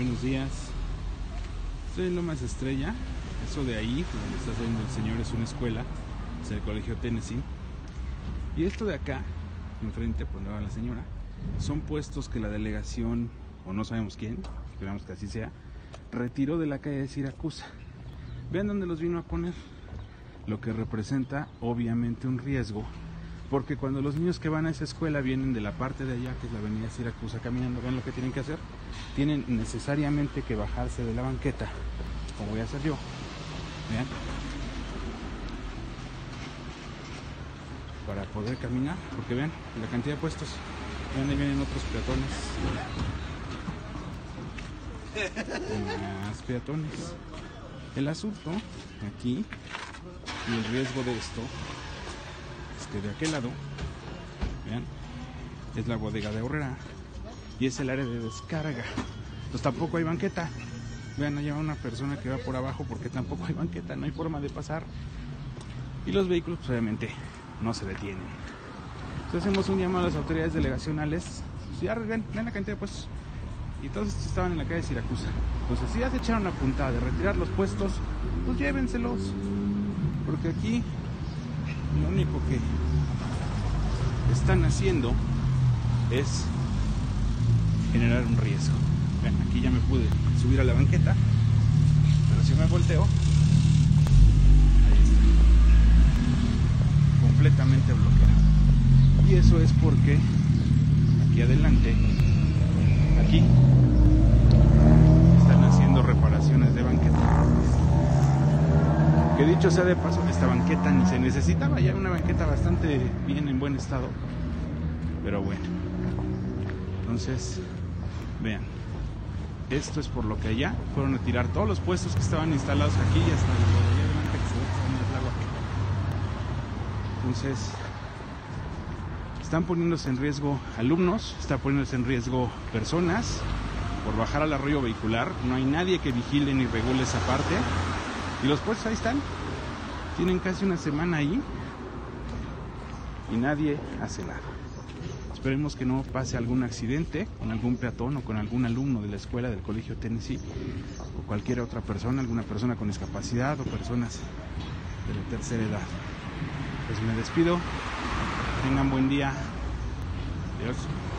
Buenos días. Estoy en Lomas Estrella. Eso de ahí, donde está viendo el señor, es una escuela. Es el Colegio Tennessee. Y esto de acá, enfrente, por donde va la señora, son puestos que la delegación, o no sabemos quién, esperamos que así sea, retiró de la calle de Siracusa. Vean dónde los vino a poner. Lo que representa, obviamente, un riesgo. Porque cuando los niños que van a esa escuela vienen de la parte de allá, que es la avenida Siracusa, caminando, vean lo que tienen que hacer. Tienen necesariamente que bajarse de la banqueta, como voy a hacer yo. Vean. Para poder caminar, porque vean la cantidad de puestos. Vean, ahí vienen otros peatones. Más peatones. El asunto aquí, y el riesgo de esto, es que de aquel lado, vean, es la bodega de Aurrera y es el área de descarga. Entonces tampoco hay banqueta. Vean, allá va una persona que va por abajo porque tampoco hay banqueta, no hay forma de pasar. Y los vehículos, pues, obviamente, no se detienen. Entonces hacemos un llamado a las autoridades delegacionales. Ya vean la cantidad de puestos. Y todos estos estaban en la calle de Siracusa. Entonces, si ya se echaron la puntada de retirar los puestos, pues llévenselos. Porque aquí lo único que están haciendo es generar un riesgo. Vean, aquí ya me pude subir a la banqueta, pero si me volteo, ahí está, completamente bloqueado. Y eso es porque aquí adelante, aquí están haciendo reparaciones de banqueta. Que dicho sea de paso, esta banqueta ni se necesitaba, ya una banqueta bastante bien, en buen estado. Pero bueno, entonces, vean, esto es por lo que allá fueron a tirar todos los puestos que estaban instalados aquí y hasta allá adelante que se ve que está en el agua. Entonces, están poniéndose en riesgo alumnos, están poniéndose en riesgo personas por bajar al arroyo vehicular. No hay nadie que vigile ni regule esa parte. Y los puestos ahí están. Tienen casi una semana ahí y nadie hace nada. Esperemos que no pase algún accidente con algún peatón o con algún alumno de la escuela del Colegio Tennessee o cualquier otra persona, alguna persona con discapacidad o personas de la tercera edad. Pues me despido. Tengan buen día. Adiós.